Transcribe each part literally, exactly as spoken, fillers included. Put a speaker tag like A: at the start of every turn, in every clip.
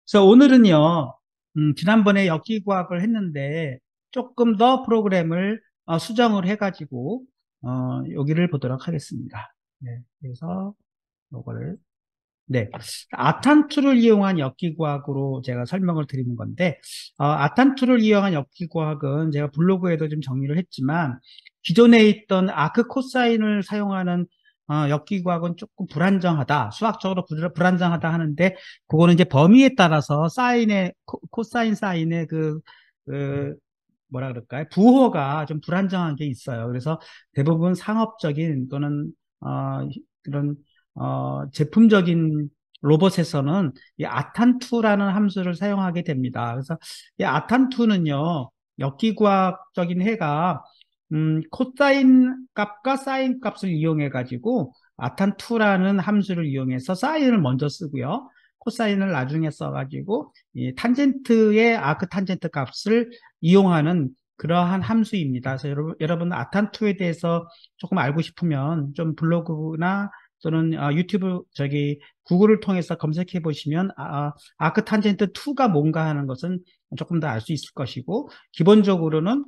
A: 그래서 오늘은요, 음, 지난번에 역기과학을 했는데 조금 더 프로그램을 어, 수정을 해가지고 어, 여기를 보도록 하겠습니다. 네, 그래서 요거를 네, 아탄투를 이용한 역기과학으로 제가 설명을 드리는 건데 어, 아탄투를 이용한 역기과학은 제가 블로그에도 좀 정리를 했지만 기존에 있던 아크 코사인을 사용하는 어, 역기과학은 조금 불안정하다, 수학적으로 불- 불안정하다 하는데 그거는 이제 범위에 따라서 사인의 코, 코사인 사인의 그, 그 뭐라 그럴까요? 부호가 좀 불안정한 게 있어요. 그래서 대부분 상업적인 또는 어, 그런 어, 제품적인 로봇에서는 이 아탄투라는 함수를 사용하게 됩니다. 그래서 이 아탄투는요, 역기과학적인 해가 음, 코사인 값과 사인 값을 이용해 가지고 아탄투라는 함수를 이용해서 사인을 먼저 쓰고요. 코사인을 나중에 써가지고 이 탄젠트의 아크 탄젠트 값을 이용하는 그러한 함수입니다. 그래서 여러분, 여러분 아탄투에 대해서 조금 알고 싶으면 좀 블로그나 또는 아, 유튜브 저기 구글을 통해서 검색해 보시면 아, 아크 탄젠트 이가 뭔가 하는 것은 조금 더 알 수 있을 것이고 기본적으로는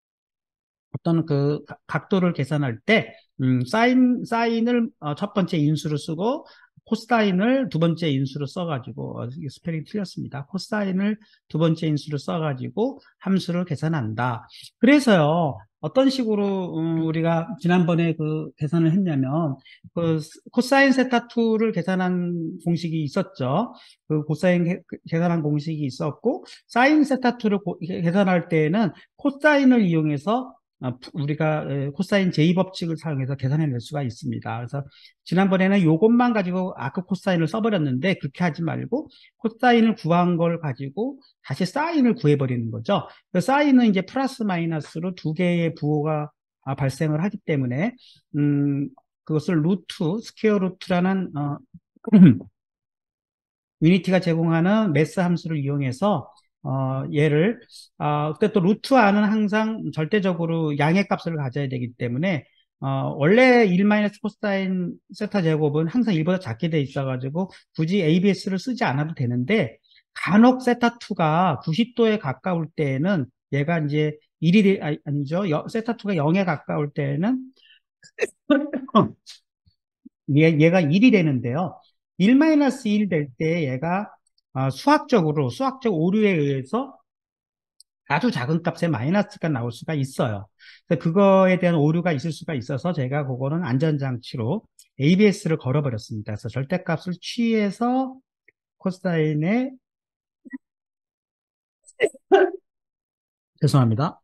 A: 어떤 그 가- 각도를 계산할 때 음, 사인 사인을 어, 첫 번째 인수로 쓰고 코사인을 두 번째 인수로 써가지고 어, 이게 스펠링 틀렸습니다. 코사인을 두 번째 인수로 써가지고 함수를 계산한다. 그래서요 어떤 식으로 음, 우리가 지난번에 그 계산을 했냐면 그 스- 코사인 세타 이를 계산한 공식이 있었죠. 그 코사인 게- 그 계산한 공식이 있었고 사인 세타 이를 계산할 때에는 코사인을 이용해서 아, 우리가 에, 코사인 제이 법칙을 사용해서 계산해낼 수가 있습니다. 그래서 지난번에는 이것만 가지고 아크 코사인을 써버렸는데 그렇게 하지 말고 코사인을 구한 걸 가지고 다시 사인을 구해버리는 거죠. 그 사인은 이제 플러스 마이너스로 두 개의 부호가 아, 발생을 하기 때문에 음, 그것을 루트, 스퀘어 루트라는 어, 유니티가 제공하는 매스 함수를 이용해서 어, 얘를 어, 그때 또 루트 안은 항상 절대적으로 양의 값을 가져야 되기 때문에 어, 원래 일 마이너스 코사인 세타 제곱은 항상 일보다 작게 돼 있어가지고 굳이 에이비에스를 쓰지 않아도 되는데 간혹 세타 이가 구십 도에 가까울 때에는 얘가 이제 일이 돼- 아니, 아니죠. 여- 세타 이가 영에 가까울 때에는 얘, 얘가 일이 되는데요. 일 마이너스 일 될 때 얘가 어, 수학적으로, 수학적 오류에 의해서 아주 작은 값의 마이너스가 나올 수가 있어요. 그래서 그거에 대한 오류가 있을 수가 있어서 제가 그거는 안전장치로 에이비에스를 걸어버렸습니다. 그래서 절대값을 취해서 코사인의, 죄송합니다.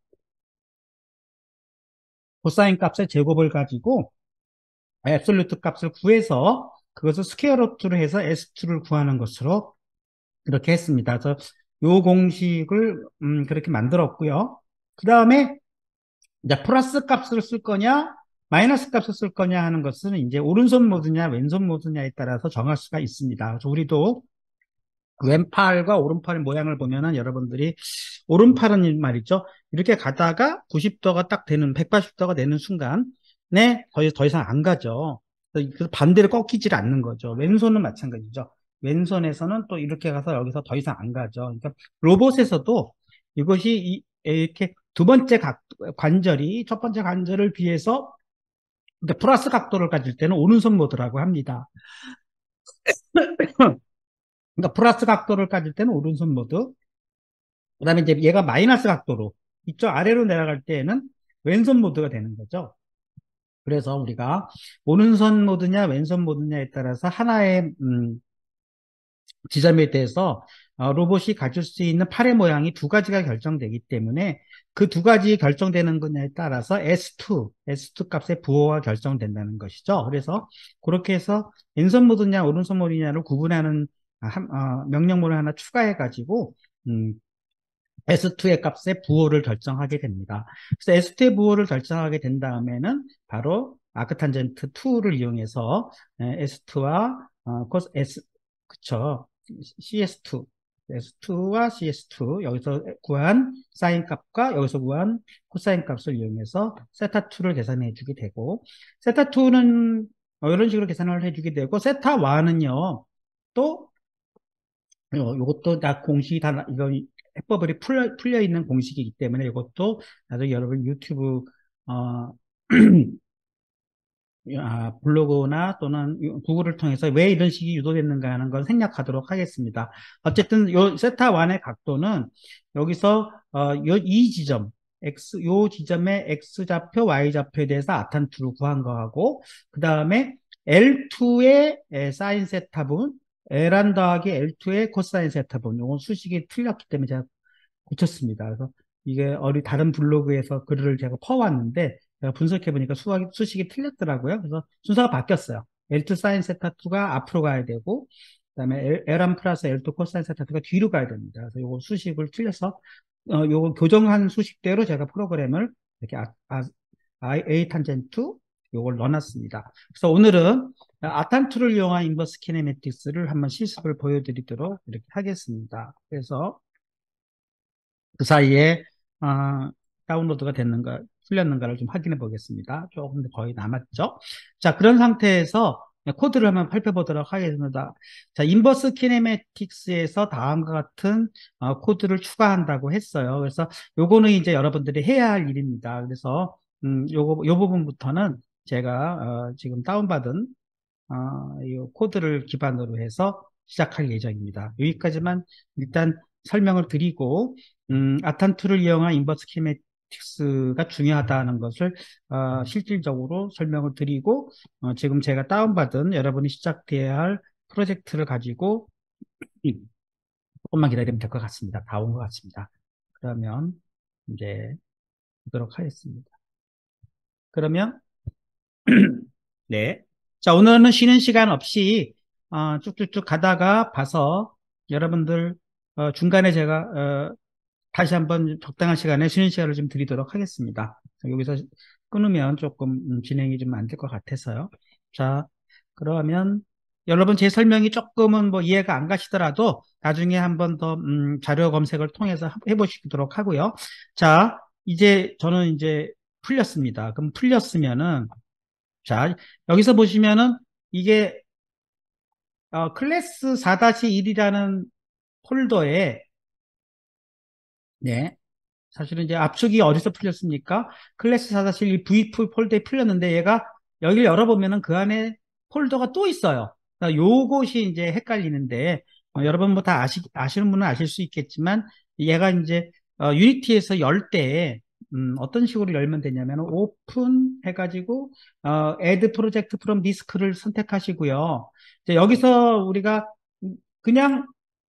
A: 코사인 값의 제곱을 가지고 앱솔루트 값을 구해서 그것을 스퀘어 루트로 해서 에스이를 구하는 것으로 이렇게 했습니다. 그래서 요 공식을 음, 그렇게 만들었고요. 그 다음에 이제 플러스 값을 쓸 거냐, 마이너스 값을 쓸 거냐 하는 것은 이제 오른손 모드냐, 왼손 모드냐에 따라서 정할 수가 있습니다. 그래서 우리도 왼팔과 오른팔의 모양을 보면은 여러분들이 오른팔은 말이죠. 이렇게 가다가 구십 도가 딱 되는, 백팔십 도가 되는 순간에 더, 더 이상 안 가죠. 그래서 반대로 꺾이질 않는 거죠. 왼손은 마찬가지죠. 왼손에서는 또 이렇게 가서 여기서 더 이상 안 가죠. 그러니까 로봇에서도 이것이 이- 이렇게 두 번째 각, 관절이 첫 번째 관절을 비해서 그러니까 플러스 각도를 가질 때는 오른손 모드라고 합니다. 그러니까 플러스 각도를 가질 때는 오른손 모드, 그 다음에 이제 얘가 마이너스 각도로 이쪽 아래로 내려갈 때에는 왼손 모드가 되는 거죠. 그래서 우리가 오른손 모드냐 왼손 모드냐에 따라서 하나의 음, 지점에 대해서 어, 로봇이 가질 수 있는 팔의 모양이 두 가지가 결정되기 때문에 그 두 가지 결정되는 거냐에 따라서 에스 투, 에스 투 값의 부호가 결정된다는 것이죠. 그래서 그렇게 해서 왼손 모드냐 오른손 모드냐를 구분하는 아, 한- 어, 명령문을 하나 추가해 가지고 음, 에스 투의 값의 부호를 결정하게 됩니다. 그래서 에스 투의 부호를 결정하게 된 다음에는 바로 아크탄젠트 이를 이용해서 에스 투와 어, 코스 S 그쵸 씨에스 투 에스 투와 씨에스 투 여기서 구한 사인 값과 여기서 구한 코사인 값을 이용해서 세타 이를 계산해 주게 되고 세타 이는 이런 식으로 계산을 해 주게 되고 세타 일은요 또 요, 요것도 다 공식이 다, 이거 해법이 풀려, 풀려 있는 공식이기 때문에 이것도 나중에 여러분 유튜브, 어, 아, 블로그나 또는 구글을 통해서 왜 이런 식이 유도됐는가 하는 걸 생략하도록 하겠습니다. 어쨌든 요 세타 일의 각도는 여기서 어, 요, 이 지점, X, 요 지점의 X좌표, Y좌표에 대해서 아탄투를 구한 거하고, 그 다음에 엘 투의 사인 세타분, L한 더하기 엘 투의 코사인 세타분, 요건 수식이 틀렸기 때문에 제가 고쳤습니다. 그래서 이게 어리 다른 블로그에서 글을 제가 퍼왔는데 제가 분석해 보니까 수학이, 수식이 틀렸더라고요. 그래서 순서가 바뀌었어요. 엘 투 사인 세타 이가 앞으로 가야 되고, 그다음에 L, 일 플러스 엘 투 코사인 세타 이가 뒤로 가야 됩니다. 그래서 요거 수식을 틀려서 어, 요거 교정한 수식대로 제가 프로그램을 이렇게 아, 아, A 탄젠트 요걸 넣어놨습니다. 그래서 오늘은 아탄투를 이용한 인버스 키네매틱스를 한번 실습을 보여드리도록 이렇게 하겠습니다. 그래서 그 사이에 어, 다운로드가 됐는가 풀렸는가를 좀 확인해 보겠습니다. 조금 더 거의 남았죠. 자, 그런 상태에서 코드를 한번 살펴보도록 하겠습니다. 자, 인버스 키네매틱스에서 다음과 같은 어, 코드를 추가한다고 했어요. 그래서 요거는 이제 여러분들이 해야 할 일입니다. 그래서 음, 요거 요 부분부터는 제가 어, 지금 다운받은 어, 이 코드를 기반으로 해서 시작할 예정입니다. 여기까지만 일단 설명을 드리고, 음, 아탄투를 이용한 인버스 키네틱스가 중요하다는 것을 어, 실질적으로 설명을 드리고, 어, 지금 제가 다운받은 여러분이 시작해야 할 프로젝트를 가지고 이- 조금만 기다리면 될 것 같습니다. 다 온 것 같습니다. 그러면 이제 보도록 하겠습니다. 그러면 네. 자, 오늘은 쉬는 시간 없이 어, 쭉쭉쭉 가다가 봐서 여러분들 어, 중간에 제가 어, 다시 한번 적당한 시간에 쉬는 시간을 좀 드리도록 하겠습니다. 여기서 끊으면 조금 음, 진행이 좀 안 될 것 같아서요. 자, 그러면 여러분 제 설명이 조금은 뭐 이해가 안 가시더라도 나중에 한번 더 음, 자료 검색을 통해서 해보시도록 하고요. 자, 이제 저는 이제 풀렸습니다. 그럼 풀렸으면은 자, 여기서 보시면은 이게 어, 클래스 사 일이라는 폴더에 네, 사실은 이제 압축이 어디서 풀렸습니까? 클래스 사 일 브이 폴더에 풀렸는데 얘가 여기를 열어보면은 그 안에 폴더가 또 있어요. 그러니까 요것이 이제 헷갈리는데 어, 여러분 뭐 다 아시, 아시는 분은 아실 수 있겠지만 얘가 이제 어, 유니티에서 열 때 음, 어떤 식으로 열면 되냐면 오픈 해가지고 어, add project from disk를 선택하시고요. 이제 여기서 우리가 그냥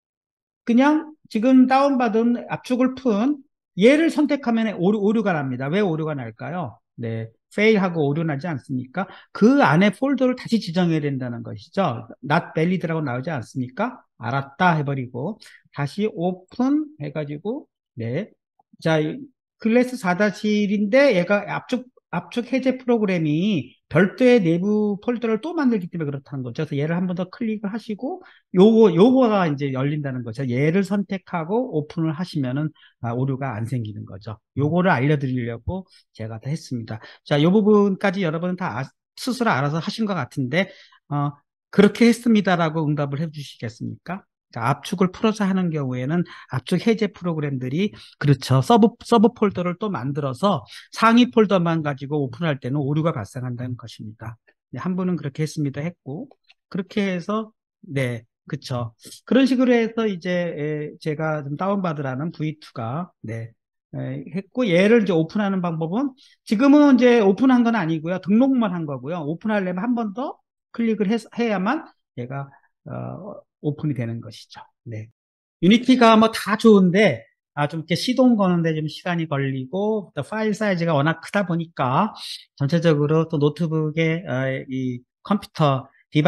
A: 그냥 지금 다운받은 압축을 푼 얘를 선택하면 오류, 오류가 납니다. 왜 오류가 날까요? 네, fail하고 오류 나지 않습니까? 그 안에 폴더를 다시 지정해야 된다는 것이죠. not valid라고 나오지 않습니까? 알았다 해버리고 다시 오픈 해가지고 네, 자 클래스 사 일인데 얘가 압축 압축 해제 프로그램이 별도의 내부 폴더를 또 만들기 때문에 그렇다는 거죠. 그래서 얘를 한 번 더 클릭을 하시고 요거, 요거가 이제 열린다는 거죠. 얘를 선택하고 오픈을 하시면은 아, 오류가 안 생기는 거죠. 요거를 알려드리려고 제가 다 했습니다. 자, 요 부분까지 여러분은 다 아- 스스로 알아서 하신 것 같은데, 어, 그렇게 했습니다라고 응답을 해 주시겠습니까? 자, 압축을 풀어서 하는 경우에는 압축 해제 프로그램들이 그렇죠. 서브, 서브 폴더를 또 만들어서 상위 폴더만 가지고 오픈할 때는 오류가 발생한다는 것입니다. 네, 한 분은 그렇게 했습니다 했고, 그렇게 해서, 네, 그쵸. 그런 식으로 해서 이제 에, 제가 좀 다운받으라는 브이 투가 네, 에, 했고 얘를 이제 오픈하는 방법은 지금은 이제 오픈한 건 아니고요. 등록만 한 거고요. 오픈하려면 한 번 더 클릭을 해, 해야만 얘가 어, 오픈이 되는 것이죠. 네. 유니티가 뭐 다 좋은데 아, 좀 이렇게 시동 거는데 좀 시간이 걸리고 또 파일 사이즈가 워낙 크다 보니까 전체적으로 또 노트북의 어, 이 컴퓨터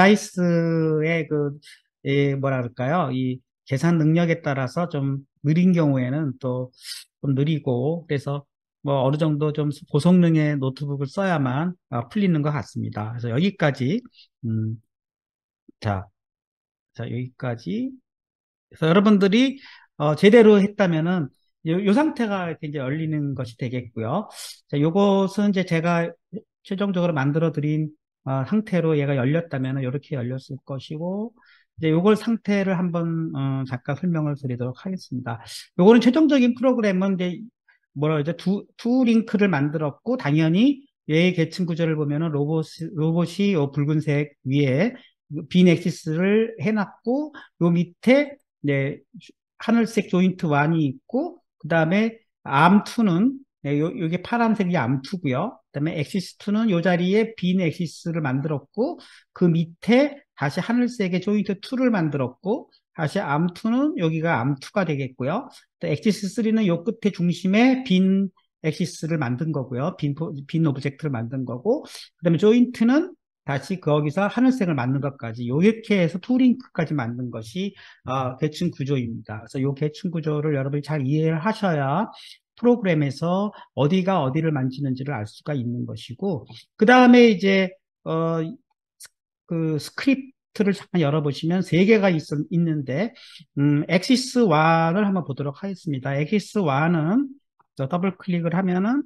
A: 디바이스의 그 이 뭐라 그럴까요? 이 계산 능력에 따라서 좀 느린 경우에는 또 좀 느리고 그래서 뭐 어느 정도 좀 고성능의 노트북을 써야만 어, 풀리는 것 같습니다. 그래서 여기까지 음, 자, 자 여기까지 그래서 여러분들이 어, 제대로 했다면은 요, 요 상태가 이렇게 이제 열리는 것이 되겠고요. 자, 요것은 이제 제가 최종적으로 만들어 드린 어, 상태로 얘가 열렸다면은 이렇게 열렸을 것이고 이제 요걸 상태를 한번 어, 잠깐 설명을 드리도록 하겠습니다. 요거는 최종적인 프로그램은 이제 뭐라 그러죠? 두, 두 링크를 만들었고, 당연히 얘의 계층 구조를 보면은 로봇, 로봇이 요 붉은색 위에 빈 엑시스를 해놨고, 요 밑에 네, 하늘색 조인트 일이 있고, 그 다음에 암이는 네, 요, 요게 파란색이 암이고요. 그 다음에 엑시스 이는 요 자리에 빈 엑시스를 만들었고, 그 밑에 다시 하늘색의 조인트 이를 만들었고, 다시 암이는 여기가 암이가 되겠고요. 또 엑시스 삼은 요 끝에 중심에 빈 엑시스를 만든 거고요. 빈, 빈 오브젝트를 만든 거고, 그 다음에 조인트는 다시 거기서 하늘색을 만든 것까지, 요렇게 해서 투링크까지 만든 것이, 어, 계층 구조입니다. 그래서 요 계층 구조를 여러분이 잘 이해를 하셔야 프로그램에서 어디가 어디를 만지는지를 알 수가 있는 것이고, 그 다음에 이제, 어, 그 스크립트를 잠깐 열어보시면 세 개가 있, 있는데, 음, 엑시스 일을 한번 보도록 하겠습니다. 엑시스 일은 더블 클릭을 하면은,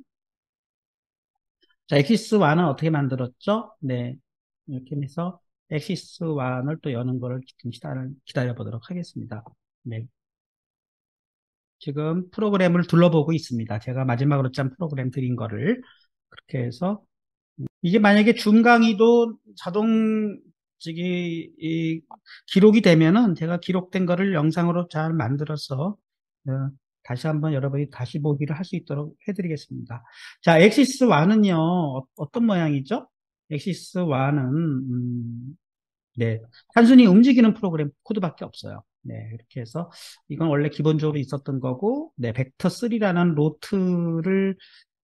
A: 자, 엑시스 일은 어떻게 만들었죠? 네. 이렇게 해서 엑시스 일을 또 여는 거를 좀 기다려, 기다려 보도록 하겠습니다. 네. 지금 프로그램을 둘러보고 있습니다. 제가 마지막으로 짠 프로그램 드린 거를. 그렇게 해서 이게 만약에 줌 강의도 자동 저기 이 기록이 되면은 제가 기록된 거를 영상으로 잘 만들어서 어, 다시 한번 여러분이 다시 보기를 할 수 있도록 해드리겠습니다. 자, 엑시스 일은요 어떤 모양이죠? 엑시스 일은 음, 네, 단순히 움직이는 프로그램 코드밖에 없어요. 네, 이렇게 해서 이건 원래 기본적으로 있었던 거고, 네, 벡터 삼이라는 로트를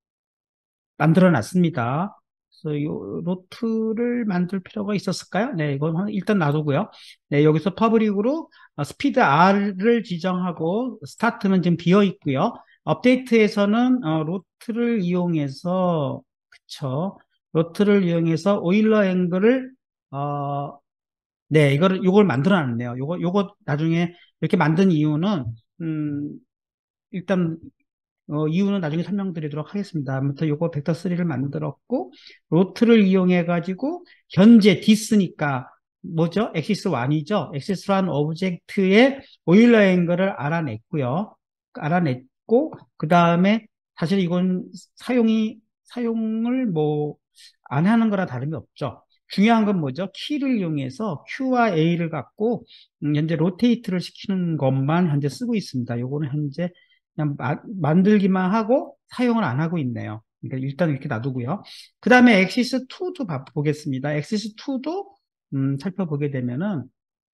A: 만들어 놨습니다. 그래서 이 로트를 만들 필요가 있었을까요? 네, 이건 일단 놔두고요. 네, 여기서 퍼블릭으로 스피드 R을 지정하고 스타트는 지금 비어 있고요. 업데이트에서는 어, 로트를 이용해서 그쵸? 로트를 이용해서 오일러 앵글을 어, 네, 이거를 요걸 만들어 놨네요. 요거 요거 나중에 이렇게 만든 이유는 음, 일단 어, 이유는 나중에 설명드리도록 하겠습니다. 아무튼 요거 벡터 삼을 만들었고, 로트를 이용해가지고, 현재 디스니까, 뭐죠? 엑시스 일이죠? 엑시스 일 오브젝트의 오일러 앵글을 알아냈고요. 알아냈고, 그 다음에, 사실 이건 사용이, 사용을 뭐, 안 하는 거라 다름이 없죠. 중요한 건 뭐죠? 키를 이용해서 Q와 A를 갖고, 음, 현재 로테이트를 시키는 것만 현재 쓰고 있습니다. 요거는 현재 그냥 마- 만들기만 하고 사용을 안 하고 있네요. 그러니까 일단 이렇게 놔두고요. 그 다음에 엑시스 이도 보겠습니다. 엑시스 이도 음, 살펴보게 되면은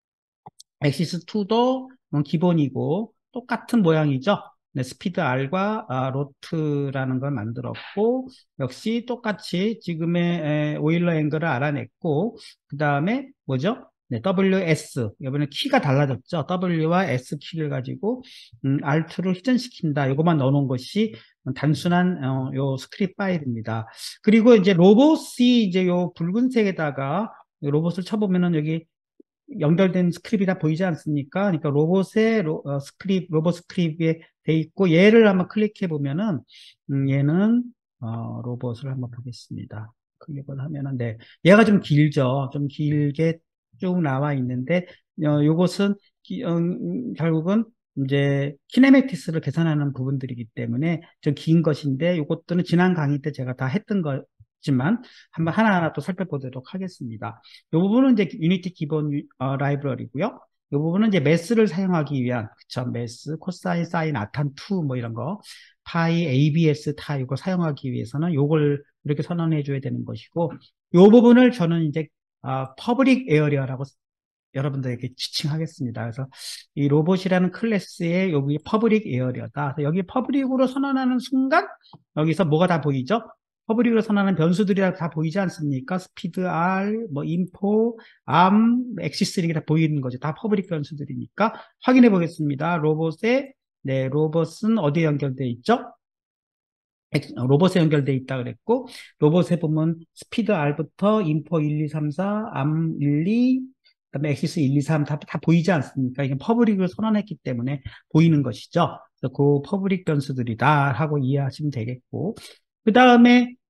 A: 엑시스 이도 기본이고 똑같은 모양이죠. 네, 스피드 R과 아, 로트라는 걸 만들었고 역시 똑같이 지금의 에, 오일러 앵글을 알아냈고 그 다음에 뭐죠? 네, 더블유 에스 이번에 키가 달라졌죠. W와 S 키를 가지고 음, 알트를 회전시킨다. 이것만 넣어놓은 것이 단순한 어, 요 스크립트 파일입니다. 그리고 이제 로봇이 이제 요 붉은색에다가 로봇을 쳐보면은 여기 연결된 스크립이 다 보이지 않습니까? 그러니까 로봇의 로, 어, 스크립, 로봇 스크립에 돼 있고 얘를 한번 클릭해 보면은 음, 얘는 어, 로봇을 한번 보겠습니다. 클릭을 하면은 네, 얘가 좀 길죠. 좀 길게 쭉 나와 있는데 어, 요것은 기- 어, 음, 결국은 이제 키네매틱스를 계산하는 부분들이기 때문에 좀 긴 것인데 요것들은 지난 강의 때 제가 다 했던 거지만 한번 하나하나 또 살펴보도록 하겠습니다. 이 부분은 이제 유니티 기본 어, 라이브러리고요. 이 부분은 이제 매스를 사용하기 위한 그쵸 매스, 코사인, 사인, 아탄 투 뭐 이런 거 파이, 에이비에스 다 이거 사용하기 위해서는 요걸 이렇게 선언해 줘야 되는 것이고 이 부분을 저는 이제 어, 퍼블릭 에어리어라고 여러분들에게 지칭하겠습니다. 그래서 이 로봇이라는 클래스의 여기 퍼블릭 에어리어다. 그래서 여기 퍼블릭으로 선언하는 순간 여기서 뭐가 다 보이죠? 퍼블릭으로 선언하는 변수들이 다 보이지 않습니까? 스피드 R, 뭐 인포, 암, 엑시스 이게 다 보이는 거죠. 다 퍼블릭 변수들이니까 확인해 보겠습니다. 로봇의 네, 로봇은 어디에 연결되어 있죠? 엑- 어, 로봇에 연결되어 있다 그랬고 로봇에 보면 스피드 R부터 인포 일, 이, 삼, 사, 암 일, 이, 그다음에 엑시스 일, 이, 삼 다, 다 보이지 않습니까? 이게 퍼블릭을 선언했기 때문에 보이는 것이죠. 그래서 그 퍼블릭 변수들이다 하고 이해하시면 되겠고 그 다음에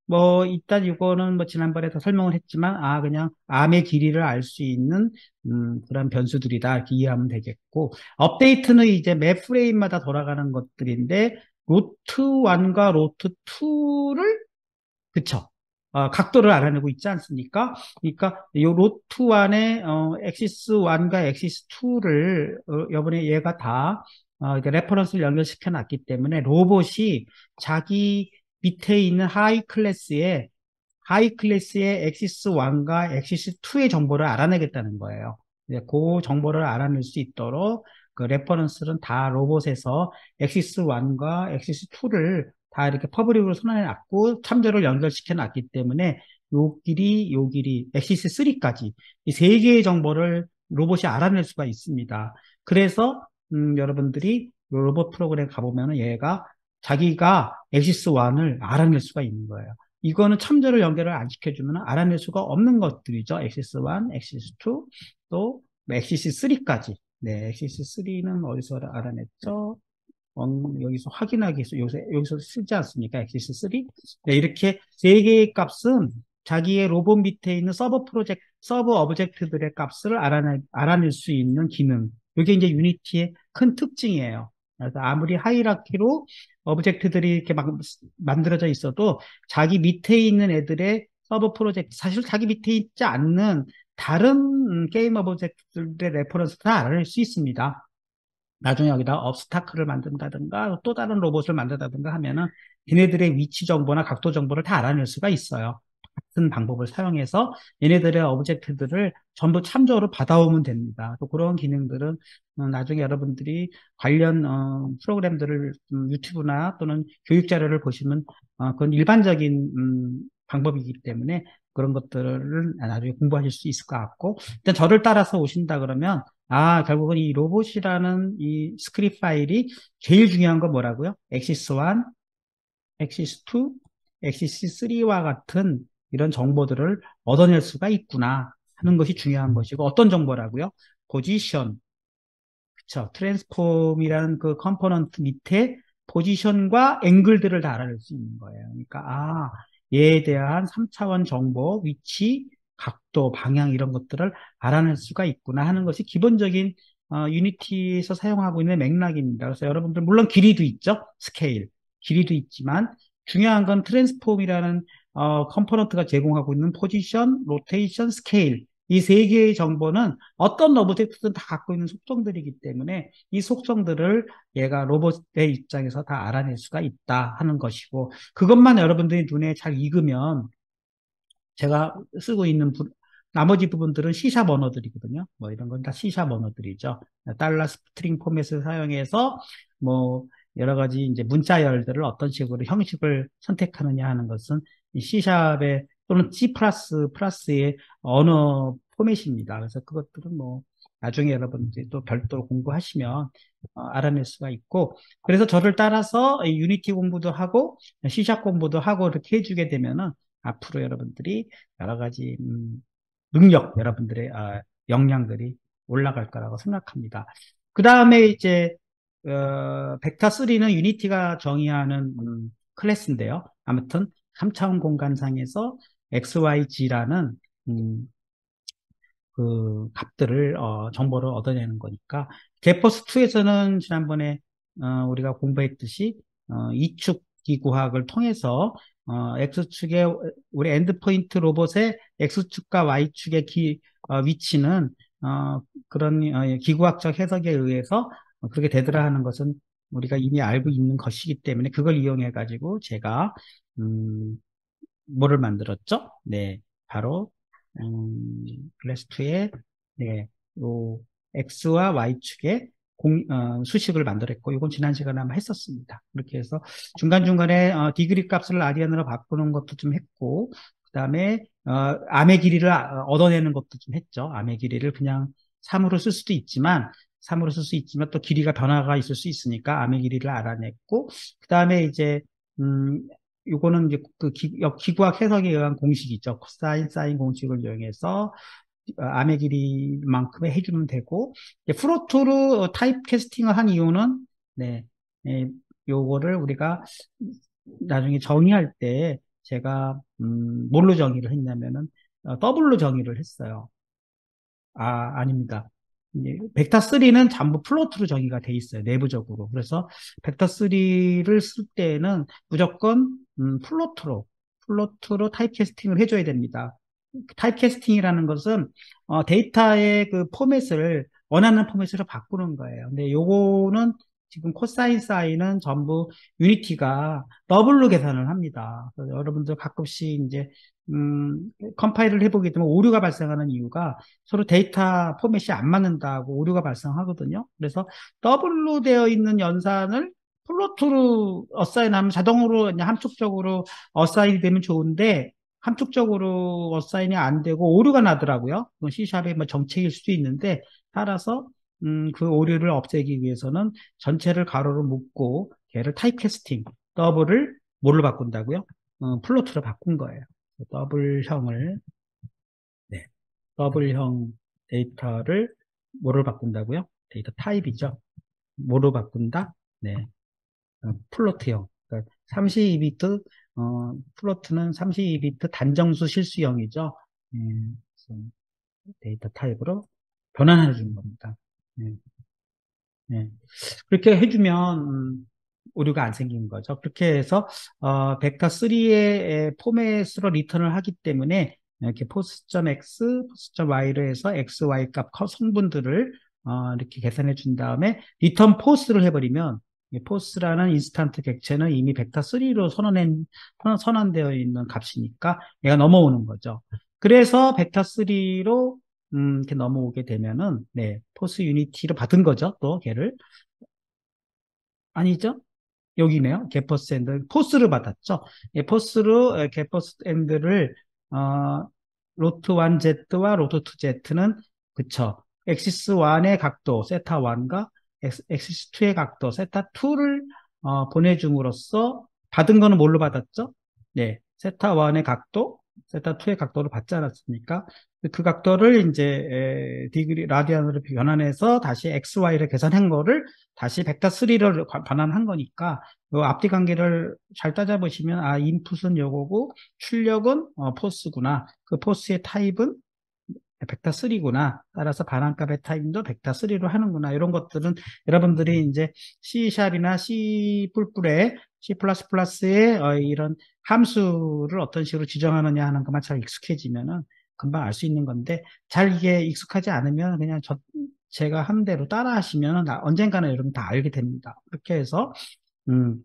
A: 뭐, 일단 이거는 뭐 지난번에 다 설명을 했지만, 아, 그냥 암의 길이를 알 수 있는, 음, 그런 변수들이다. 이렇게 이해하면 되겠고, 업데이트는 이제 매 프레임마다 돌아가는 것들인데, 로트 일과 로트 이를, 그쵸. 어, 각도를 알아내고 있지 않습니까? 그러니까, 요 로트 일의, 어, 엑시스 일과 엑시스 이를, 어, 요번에 얘가 다, 어, 이제 레퍼런스를 연결시켜 놨기 때문에 로봇이 자기 밑에 있는 하이 클래스의 하이 클래스의 엑시스 일과 엑시스 이의 정보를 알아내겠다는 거예요. 이제 그 정보를 알아낼 수 있도록 그 레퍼런스는 다 로봇에서 엑시스 일과 엑시스 이를 다 이렇게 퍼블릭으로 선언해 놨고 참조를 연결시켜 놨기 때문에 요 길이, 요 길이, 엑시스 삼까지 이 세 개의 정보를 로봇이 알아낼 수가 있습니다. 그래서 음, 여러분들이 로봇 프로그램 가보면 얘가 자기가 엑시스 일을 알아낼 수가 있는 거예요. 이거는 참조를 연결을 안 시켜주면 알아낼 수가 없는 것들이죠. 엑시스 일, 엑시스 이, 또 엑시스 삼까지. 네, 엑시스 삼은 어디서 알아냈죠? 원, 여기서 확인하기 위해서 여기서, 여기서 쓰지 않습니까? 엑시스 삼. 네, 이렇게 세 개의 값은 자기의 로봇 밑에 있는 서버 프로젝트, 서버 오브젝트들의 값을 알아내, 알아낼 수 있는 기능. 이게 이제 유니티의 큰 특징이에요. 그래서 아무리 하이라키로 오브젝트들이 이렇게 막 만들어져 있어도 자기 밑에 있는 애들의 서버 프로젝트, 사실 자기 밑에 있지 않는 다른 게임 오브젝트들의 레퍼런스를 다 알아낼 수 있습니다. 나중에 여기다 업스타클을 만든다든가 또 다른 로봇을 만든다든가 하면은 얘네들의 위치 정보나 각도 정보를 다 알아낼 수가 있어요. 같은 방법을 사용해서 얘네들의 오브젝트들을 전부 참조로 받아오면 됩니다. 또 그런 기능들은 어, 나중에 여러분들이 관련 어, 프로그램들을 음, 유튜브나 또는 교육 자료를 보시면 어, 그건 일반적인 음, 방법이기 때문에 그런 것들을 나중에 공부하실 수 있을 것 같고 일단 저를 따라서 오신다 그러면 아 결국은 이 로봇이라는 이 스크립트 파일이 제일 중요한 건 뭐라고요? 엑시스 일, 엑시스 이, 엑시스 삼과 같은 이런 정보들을 얻어낼 수가 있구나 하는 것이 중요한 것이고 어떤 정보라고요? 포지션, 그쵸? 트랜스폼이라는 그 컴포넌트 밑에 포지션과 앵글들을 다 알아낼 수 있는 거예요. 그러니까 아 얘에 대한 삼 차원 정보, 위치, 각도, 방향 이런 것들을 알아낼 수가 있구나 하는 것이 기본적인 어, 유니티에서 사용하고 있는 맥락입니다. 그래서 여러분들 물론 길이도 있죠, 스케일 길이도 있지만 중요한 건 트랜스폼이라는 어, 컴포넌트가 제공하고 있는 포지션, 로테이션, 스케일 이 세 개의 정보는 어떤 오브젝트든 다 갖고 있는 속성들이기 때문에 이 속성들을 얘가 로봇의 입장에서 다 알아낼 수가 있다 하는 것이고 그것만 여러분들이 눈에 잘 익으면 제가 쓰고 있는 부, 나머지 부분들은 C샵 언어들이거든요. 뭐 이런 건 다 C샵 언어들이죠. 달러 스트링 포맷을 사용해서 뭐 여러 가지 이제 문자열들을 어떤 식으로 형식을 선택하느냐 하는 것은 이 C샵의 또는 C 플러스 플러스의 언어 포맷입니다. 그래서 그것들은 뭐 나중에 여러분들이 또 별도로 공부하시면 어, 알아낼 수가 있고 그래서 저를 따라서 유니티 공부도 하고 C샵 공부도 하고 이렇게 해주게 되면은 앞으로 여러분들이 여러 가지 음, 능력, 여러분들의 아, 역량들이 올라갈 거라고 생각합니다. 그 다음에 이제 어, 벡터 삼는 유니티가 정의하는 음, 클래스인데요. 아무튼 삼 차원 공간상에서 엑스, 와이, 지라는 음, 그 값들을 어, 정보를 얻어내는 거니까 게포스이에서는 지난번에 어, 우리가 공부했듯이 어, 이축 기구학을 통해서 어, X축의 우리 엔드포인트 로봇의 X축과 Y축의 기, 어, 위치는 어, 그런 어, 기구학적 해석에 의해서 그렇게 되더라 하는 것은 우리가 이미 알고 있는 것이기 때문에 그걸 이용해 가지고 제가 음, 뭐를 만들었죠? 네, 바로 음, 클래스2의 네, 요 X와 Y축의 공, 어, 수식을 만들었고, 이건 지난 시간에 한번 했었습니다. 그렇게 해서 중간중간에 어, 디그리 값을 아리안으로 바꾸는 것도 좀 했고, 그 다음에 어, 암의 길이를 아- 얻어내는 것도 좀 했죠. 암의 길이를 그냥 삼으로 쓸 수도 있지만, 삼으로 쓸 수 있지만 또 길이가 변화가 있을 수 있으니까 암의 길이를 알아냈고, 그 다음에 이제 음, 요거는 이제 그 기, 기구학 해석에 의한 공식이 있죠. 코사인, 사인 공식을 이용해서 어, 암의 길이만큼의 해주면 되고, 이제 프로토로 타입 캐스팅을 한 이유는, 네, 예, 요거를 우리가 나중에 정의할 때 제가 음, 뭘로 정의를 했냐면은 어, 더블로 정의를 했어요. 아, 아닙니다. 이제 벡터 쓰리는 전부 플로트로 정의가 돼 있어요. 내부적으로. 그래서 벡터 쓰리를 쓸 때는 무조건 음, 플로트로 플로트로 타입캐스팅을 해줘야 됩니다. 타입캐스팅이라는 것은 어, 데이터의 그 포맷을 원하는 포맷으로 바꾸는 거예요. 근데 요거는 지금 코사인 사인은 전부 유니티가 더블로 계산을 합니다. 그래서 여러분들 가끔씩 이제 음, 컴파일을 해보게 되면 오류가 발생하는 이유가 서로 데이터 포맷이 안 맞는다고 오류가 발생하거든요. 그래서 더블로 되어 있는 연산을 플로트로 어사인하면 자동으로 그냥 함축적으로 어사인이 되면 좋은데 함축적으로 어사인이 안 되고 오류가 나더라고요. 그건 C샵의 뭐 정책일 수도 있는데 따라서 음, 그 오류를 없애기 위해서는 전체를 가로로 묶고 걔를 타입캐스팅 더블을 뭘로 바꾼다고요? 어, 플로트로 바꾼 거예요. 더블형을 네. 더블형 데이터를 뭐로 바꾼다고요? 데이터 타입이죠. 뭐로 바꾼다? 네. 어, 플로트형. 그러니까 삼십이 비트, 어, 플로트는 삼십이 비트 단정수 실수형이죠. 예, 그래서 데이터 타입으로 변환해 주는 겁니다. 예, 예. 그렇게 해주면 음, 오류가 안 생기는 거죠. 그렇게 해서 어, 벡터 쓰리의 포맷으로 리턴을 하기 때문에 이렇게 포스.x, 포스.y로 해서 x, y 값 성분들을 어, 이렇게 계산해 준 다음에 리턴 포스를 해버리면 이 포스라는 인스턴트 객체는 이미 벡터 쓰리로 선언한, 선언되어 있는 값이니까 얘가 넘어오는 거죠. 그래서 벡터 쓰리로 음, 이렇게 넘어오게 되면은 네, 포스 유니티로 받은 거죠. 또 걔를 아니죠? 여기네요. 게퍼스 앤드 포스를 받았죠. 예, 포스로 에, 게퍼스 앤드를 어, 로트 원 제트와 로트 투 제트는 그쵸. 엑시스 일의 각도 세타 일과 엑시스 이의 각도 세타 이를 어, 보내줌으로써 받은 거는 뭘로 받았죠? 네, 세타 일의 각도, 세타 이의 각도를 받지 않았습니까? 그 각도를 이제 에, 디그리 라디안으로 변환해서 다시 엑스, 와이를 계산한 거를 다시 벡터 쓰리로 반환한 거니까 요 앞뒤 관계를 잘 따져보시면 아 인풋은 요거고 출력은 어, 포스구나. 그 포스의 타입은 벡터 쓰리구나. 따라서 반환값의 타입도 벡터 쓰리로 하는구나. 이런 것들은 여러분들이 이제 C샵이나 C 뿔뿔에 C++의 어, 이런 함수를 어떤 식으로 지정하느냐 하는 것만 잘 익숙해지면은 금방 알 수 있는 건데 잘 이게 익숙하지 않으면 그냥 저 제가 한 대로 따라 하시면 언젠가는 여러분 다 알게 됩니다. 그렇게 해서 음,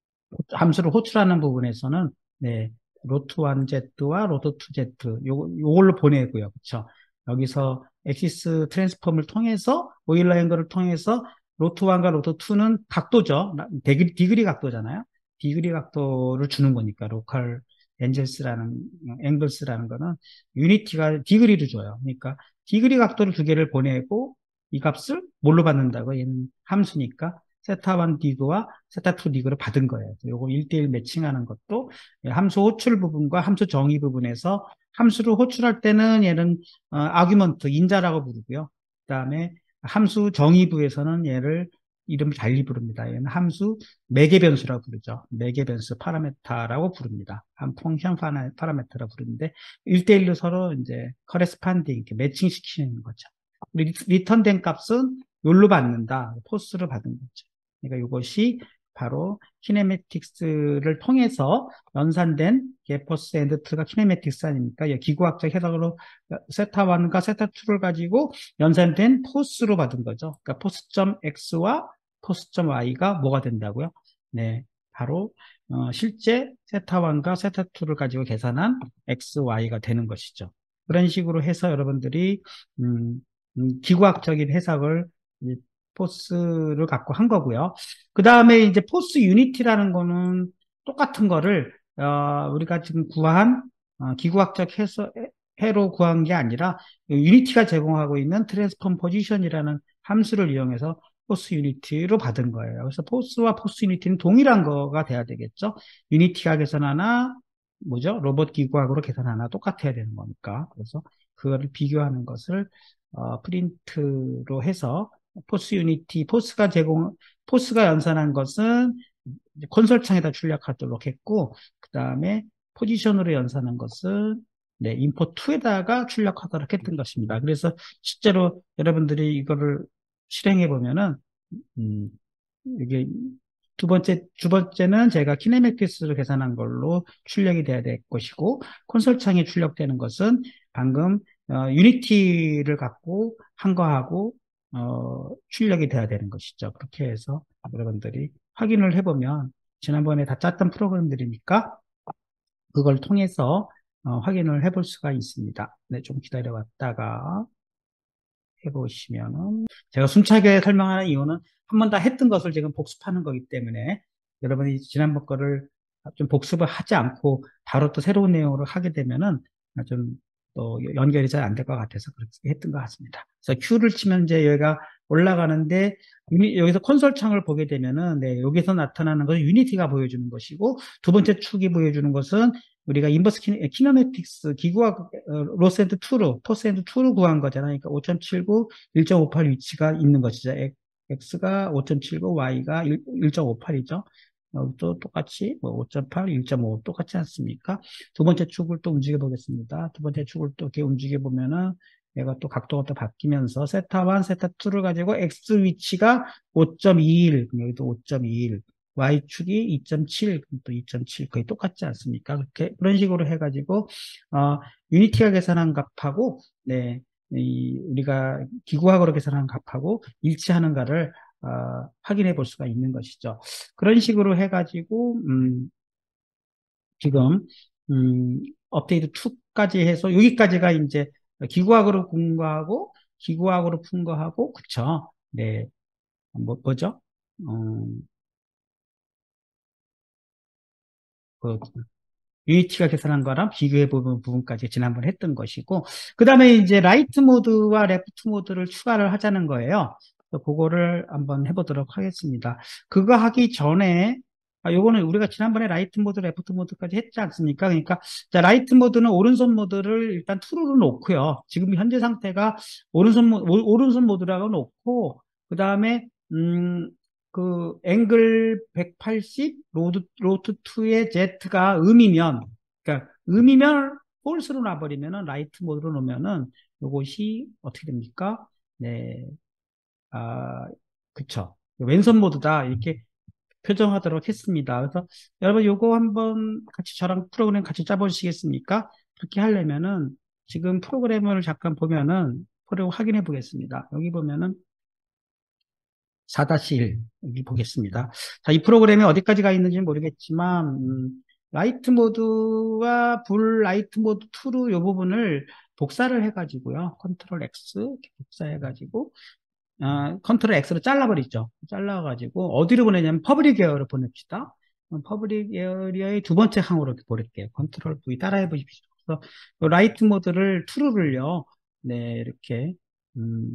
A: 함수를 호출하는 부분에서는 네, 로트 원 제트와 로트 투 제트 요 요걸로 보내고요. 그렇죠? 여기서 엑시스 트랜스폼을 통해서 오일러 앵글을 통해서 로트 원과 로트 투는 각도죠. 디그리, 디그리 각도잖아요. 디그리 각도를 주는 거니까 로컬 엔젤스라는 앵글스라는 거는 유니티가 디그리를 줘요. 그러니까 디그리 각도를 두 개를 보내고 이 값을 뭘로 받는다고? 얘는 함수니까 세타 원 디그와 세타 투 디그를 받은 거예요. 요거 일 대일 매칭하는 것도 함수 호출 부분과 함수 정의 부분에서 함수를 호출할 때는 얘는 어, 아규먼트 인자라고 부르고요. 그다음에 함수 정의부에서는 얘를 이름을 달리 부릅니다. 얘는 함수 매개 변수라고 부르죠. 매개 변수 파라메타라고 부릅니다. 한 펑션 파라메타라고 부르는데 일 대일로 서로 이제 커레스판딩 이렇게 매칭시키는 거죠. 리, 리턴된 값은 욜로 받는다. 포스를 받은 거죠. 그러니까 이것이 바로 키네매틱스를 통해서 연산된 게포스 앤드 트가 키네매틱스 아닙니까? 기구학적 해석으로 세타 원과 세타 투를 가지고 연산된 포스로 받은 거죠. 그러니까 포스.x와 포스.y가 뭐가 된다고요? 네, 바로 어, 실제 세타 원과 세타 투를 가지고 계산한 x, y가 되는 것이죠. 그런 식으로 해서 여러분들이 음, 음, 기구학적인 해석을 포스를 갖고 한 거고요. 그 다음에 이제 포스 유니티라는 거는 똑같은 거를 어, 우리가 지금 구한 어, 기구학적 해서, 해로 구한 게 아니라 유니티가 제공하고 있는 트랜스폼 포지션이라는 함수를 이용해서 포스 유니티로 받은 거예요. 그래서 포스와 포스 유니티는 동일한 거가 돼야 되겠죠. 유니티가 계산하나 뭐죠? 로봇 기구학으로 계산하나 똑같아야 되는 거니까. 그래서 그거를 비교하는 것을 어, 프린트로 해서 포스 유니티, 포스가 제공, 포스가 연산한 것은 콘솔 창에다 출력하도록 했고, 그 다음에 포지션으로 연산한 것은 네, 인포 이에다가 출력하도록 했던 것입니다. 그래서 실제로 여러분들이 이거를 실행해 보면은 음, 이게 두 번째, 두 번째는 제가 키네매틱스를 계산한 걸로 출력이 돼야 될 것이고, 콘솔 창에 출력되는 것은 방금 어, 유니티를 갖고 한 거하고 어, 출력이 돼야 되는 것이죠. 그렇게 해서 여러분들이 확인을 해보면 지난번에 다 짰던 프로그램들이니까 그걸 통해서 어, 확인을 해볼 수가 있습니다. 네, 좀 기다려왔다가 해보시면은 제가 숨차게 설명하는 이유는 한 번 다 했던 것을 지금 복습하는 거기 때문에 여러분이 지난번 거를 좀 복습을 하지 않고 바로 또 새로운 내용으로 하게 되면은 좀 또 연결이 잘 안 될 것 같아서 그렇게 했던 것 같습니다. 그래서 Q를 치면 이제 여기가 올라가는데 유니- 여기서 콘솔 창을 보게 되면은 네, 여기서 나타나는 것은 유니티가 보여주는 것이고 두 번째 축이 보여주는 것은 우리가 인버스 키, 키네매틱스 기구학 로스앤드 투루, 토스앤드 투루 구한 거잖아요. 그러니까 오 점 칠구, 일 점 오팔 위치가 있는 것이죠. X가 오 점 칠구, Y가 일 점 오팔이죠. 또 똑같이 뭐 오 점 팔, 일 점 오 똑같지 않습니까? 두 번째 축을 또 움직여 보겠습니다. 두 번째 축을 또 이렇게 움직여 보면은 얘가 또 각도가 또 바뀌면서 세타 일, 세타 이를 가지고 X 위치가 오 점 이일, 여기도 오 점 이일, Y축이 이 점 칠, 또 이 점 칠 거의 똑같지 않습니까? 그렇게 그런 식으로 해가지고 어, 유니티가 계산한 값하고 네, 이 우리가 기구학으로 계산한 값하고 일치하는가를 어, 확인해 볼 수가 있는 것이죠. 그런 식으로 해가지고 음, 지금 음, 업데이트 이까지 해서 여기까지가 이제 기구학으로 군 거하고 기구학으로 푼 거하고 그쵸? 네, 뭐, 뭐죠? 음, 그 유니티가 계산한 거랑 비교해 보는 부분까지 지난번에 했던 것이고, 그 다음에 이제 라이트 모드와 레프트 모드를 추가를 하자는 거예요. 그래서 그거를 한번 해보도록 하겠습니다. 그거 하기 전에, 아, 요거는 우리가 지난번에 라이트 모드, 레프트 모드까지 했지 않습니까? 그러니까, 자, 라이트 모드는 오른손 모드를 일단 true로 놓고요. 지금 현재 상태가 오른손, 모, 오- 오른손 모드라고 놓고, 그 다음에, 음, 그 앵글 백팔십 로드 로트 이의 Z가 음이면 그러니까 음이면 폴스로 놔버리면은 라이트 모드로 놓으면은 요것이 어떻게 됩니까? 네, 아 그쵸. 왼손 모드다 이렇게 표정하도록 했습니다. 그래서 여러분 요거 한번 같이 저랑 프로그램 같이 짜보시겠습니까? 그렇게 하려면은 지금 프로그램을 잠깐 보면은 프로그램 확인해 보겠습니다. 여기 보면은 사 일 여기 보겠습니다. 자, 이 프로그램이 어디까지 가 있는지 모르겠지만 음, 라이트 모드와 불 라이트 모드 이로 이 부분을 복사를 해가지고요. 컨트롤 X 이렇게 복사해가지고 아, 컨트롤 X로 잘라버리죠. 잘라가지고 어디로 보내냐면 퍼블릭 에어로 보냅시다. 퍼블릭 에어리어의 두 번째 항으로 이렇게 보낼게요. 컨트롤 V 따라해 보십시오. 그래서 이 라이트 모드를 true를요. 네, 이렇게 음,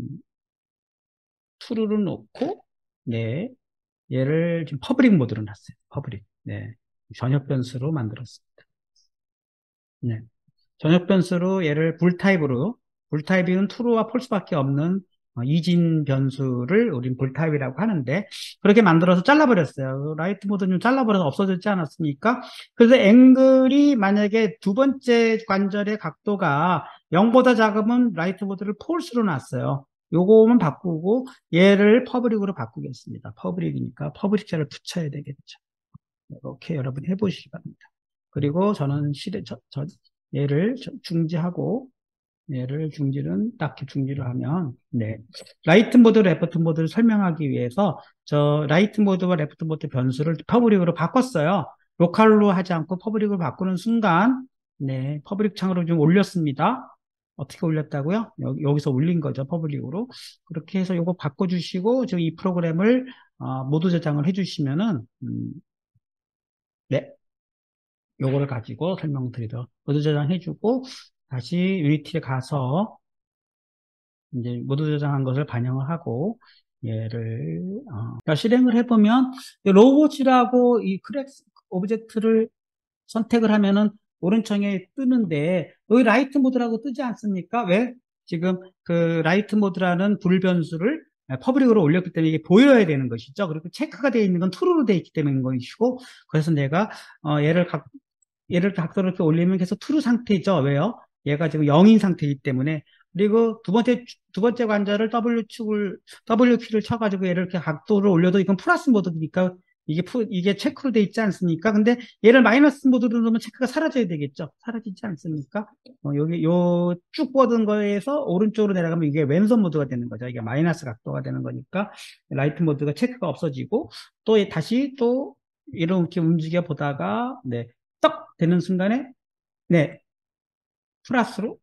A: true를 놓고 네, 얘를 지금 퍼블릭 모드로 놨어요. 퍼블릭. 네. 전역 변수로 만들었습니다. 네. 전역 변수로 얘를 불 타입으로, 불 타입은 true와 false밖에 없는 어, 이진 변수를 우린 불 타입이라고 하는데, 그렇게 만들어서 잘라버렸어요. 라이트 모드는 잘라버려서 없어졌지 않았습니까? 그래서 앵글이 만약에 두 번째 관절의 각도가 영보다 작으면 라이트 모드를 false로 놨어요. 요거만 바꾸고 얘를 퍼블릭으로 바꾸겠습니다. 퍼블릭이니까 퍼블릭자를 붙여야 되겠죠. 이렇게 여러분 해보시기 바랍니다. 그리고 저는 실에 저, 저, 얘를 중지하고 얘를 중지는 딱히 중지를 하면 네 라이트 모드, 레프트 모드를 설명하기 위해서 저 라이트 모드와 레프트 모드 변수를 퍼블릭으로 바꿨어요. 로컬로 하지 않고 퍼블릭으로 바꾸는 순간 네 퍼블릭 창으로 좀 올렸습니다. 어떻게 올렸다고요? 여기, 여기서 올린 거죠. 퍼블릭으로. 그렇게 해서 이거 바꿔주시고 지금 이 프로그램을 어, 모두 저장을 해주시면은 음, 네 요거를 가지고 설명드리도록 모두 저장해주고 다시 유니티에 가서 이제 모두 저장한 것을 반영을 하고 얘를 어, 그러니까 실행을 해보면 로봇이라고 이 클래스 오브젝트를 선택을 하면은 오른쪽에 뜨는데 여기 라이트 모드라고 뜨지 않습니까? 왜? 지금 그 라이트 모드라는 불변수를 퍼블릭으로 올렸기 때문에 이게 보여야 되는 것이죠. 그리고 체크가 되어 있는 건 true로 되어 있기 때문인 것이고 그래서 내가 어, 얘를 얘를 각도를 이렇게 올리면 계속 true 상태죠. 왜요? 얘가 지금 영인 상태이기 때문에. 그리고 두 번째, 두 번째 관절을 W축을, W키를 쳐가지고 얘를 이렇게 각도를 올려도 이건 플러스 모드니까 이게, 푸, 이게 체크로 돼 있지 않습니까? 근데 얘를 마이너스 모드로 넣으면 체크가 사라져야 되겠죠. 사라지지 않습니까? 어, 여기, 요 쭉 뻗은 거에서 오른쪽으로 내려가면 이게 왼손 모드가 되는 거죠. 이게 마이너스 각도가 되는 거니까 라이트 모드가 체크가 없어지고 또 다시 또 이렇게 움직여 보다가 네, 떡 되는 순간에 네, 플러스로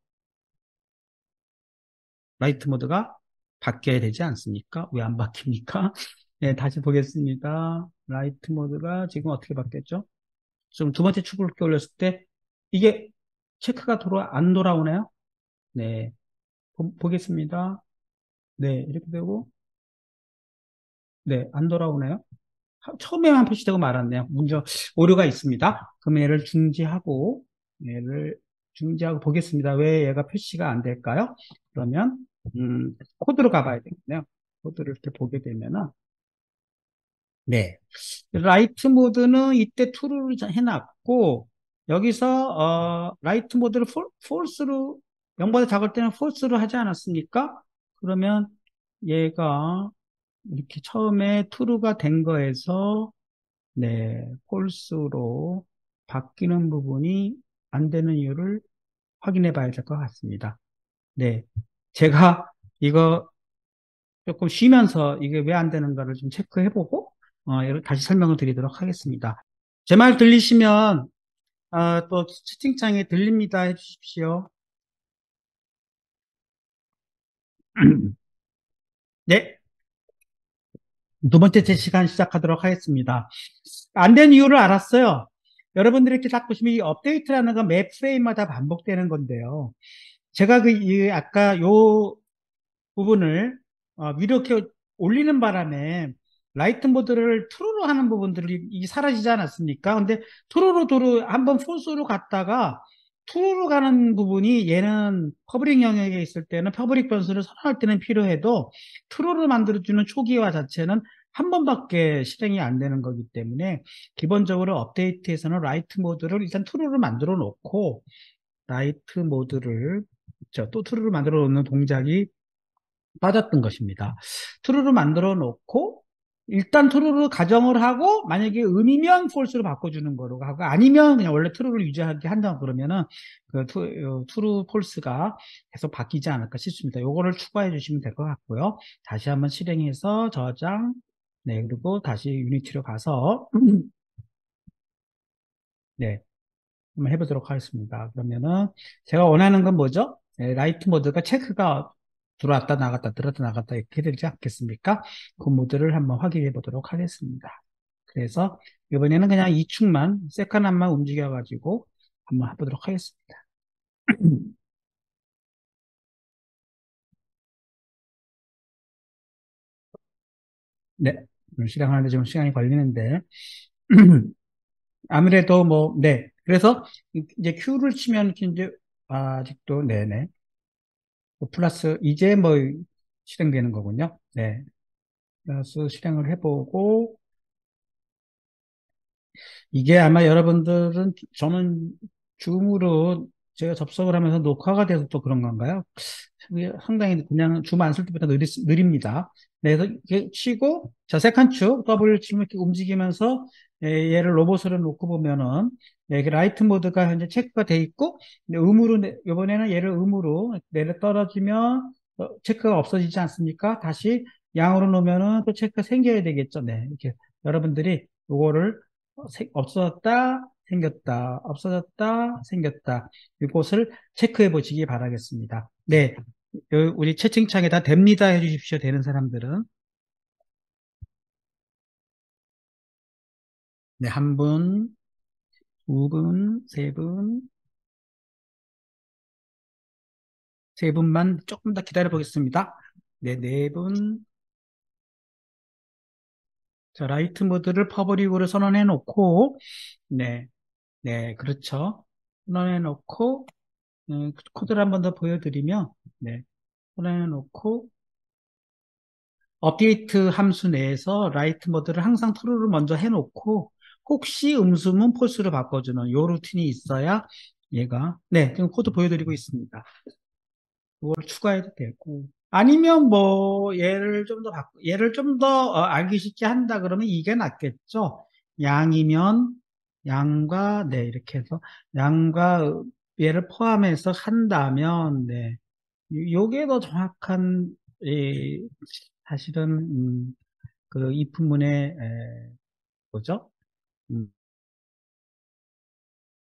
A: 라이트 모드가 바뀌어야 되지 않습니까? 왜 안 바뀝니까? 네, 다시 보겠습니다. 라이트 모드가 지금 어떻게 바뀌었죠? 지금 두 번째 축을 이렇게 올렸을 때 이게 체크가 돌아 안 돌아오나요? 네, 보, 보겠습니다. 네, 이렇게 되고 네, 안 돌아오나요? 하- 처음에만 표시되고 말았네요. 문제 오류가 있습니다. 그럼 얘를 중지하고 얘를 중지하고 보겠습니다. 왜 얘가 표시가 안 될까요? 그러면 음, 코드로 가봐야 되겠네요. 코드를 이렇게 보게 되면은 네, 라이트 모드는 이때 true를 해놨고 여기서 어, 라이트 모드를 폴, false로 영보다 작을 때는 false로 하지 않았습니까? 그러면 얘가 이렇게 처음에 true가 된 거에서 네, 폴스로 바뀌는 부분이 안 되는 이유를 확인해 봐야 될 것 같습니다. 네. 제가 이거 조금 쉬면서 이게 왜 안 되는가를 좀 체크해 보고, 어, 이걸 다시 설명을 드리도록 하겠습니다. 제 말 들리시면, 아, 또 채팅창에 들립니다 해 주십시오. 네. 두 번째 제 시간 시작하도록 하겠습니다. 안 된 이유를 알았어요. 여러분들이 이렇게 딱 보시면 이 업데이트라는 건 매 프레임마다 반복되는 건데요. 제가 그, 이, 아까 요 부분을, 어, 위로 이렇게 올리는 바람에 라이트 모드를 트루로 하는 부분들이 이 사라지지 않았습니까? 근데 트루로 도로 한번 폴스로 갔다가 트루로 가는 부분이 얘는 퍼블릭 영역에 있을 때는 퍼블릭 변수를 선언할 때는 필요해도 트루를 만들어주는 초기화 자체는 한 번밖에 실행이 안 되는 거기 때문에 기본적으로 업데이트에서는 라이트 모드를 일단 트루를 만들어 놓고 라이트 모드를 저 또 트루를 만들어 놓는 동작이 빠졌던 것입니다. 트루를 만들어 놓고 일단 트루를 가정을 하고 만약에 음이면 폴스로 바꿔주는 거로 하고 아니면 그냥 원래 트루를 유지하게 한다 그러면은 그 투, 어, 트루 폴스가 계속 바뀌지 않을까 싶습니다. 요거를 추가해 주시면 될 것 같고요. 다시 한번 실행해서 저장 네 그리고 다시 유니티로 가서 네 한번 해보도록 하겠습니다. 그러면은 제가 원하는 건 뭐죠? 네, 라이트 모드가 체크가 들어왔다 나갔다 들어왔다 나갔다 이렇게 되지 않겠습니까? 그 모드를 한번 확인해 보도록 하겠습니다. 그래서 이번에는 그냥 이 축만 세컨함만 움직여 가지고 한번 해보도록 하겠습니다. 네, 실행하는데 좀 시간이 걸리는데 아무래도 뭐 네, 그래서 이제 Q를 치면 이제 아직도 네네 뭐 플러스 이제 뭐 실행되는 거군요. 네. 그래서 실행을 해보고 이게 아마 여러분들은 저는 줌으로 제가 접속을 하면서 녹화가 돼서 또 그런 건가요? 이게 상당히 그냥 줌 안 쓸 때보다 느리, 느립니다. 네, 그래서 이렇게 치고 자 세컨축 더블 치면 이렇게 움직이면서 예, 얘를 로봇으로 놓고 보면은 예, 이게 라이트 모드가 현재 체크가 돼 있고 근데 음으로 내- 이번에는 얘를 음으로 내려 떨어지면 어, 체크가 없어지지 않습니까? 다시 양으로 놓으면은 또 체크가 생겨야 되겠죠. 네, 이렇게 여러분들이 요거를 어, 세- 없어졌다, 생겼다, 없어졌다, 생겼다. 이것을 체크해 보시기 바라겠습니다. 네. 요- 우리 채팅창에다 됩니다 해 주십시오. 되는 사람들은. 네. 한 분, 두 분, 세 분, 세 분만 조금 더 기다려 보겠습니다. 네. 네 분. 자, 라이트 모드를 퍼블릭으로 선언해 놓고, 네. 네. 그렇죠. 선언해 놓고, 음, 코드를 한 번 더 보여드리면, 네. 선언해 놓고, 업데이트 함수 내에서 라이트 모드를 항상 true를 먼저 해놓고 혹시 음수면 폴스로 바꿔주는 요 루틴이 있어야 얘가, 네, 지금 코드 보여드리고 있습니다. 이거를 추가해도 되고. 아니면 뭐, 얘를 좀 더, 바꾸- 얘를 좀 더 알기 쉽게 한다 그러면 이게 낫겠죠? 양이면, 양과, 네, 이렇게 해서, 양과 얘를 포함해서 한다면, 네. 요- 요게 더 정확한, 이, 사실은, 음, 그, 이품문의, 에, 뭐죠? 음,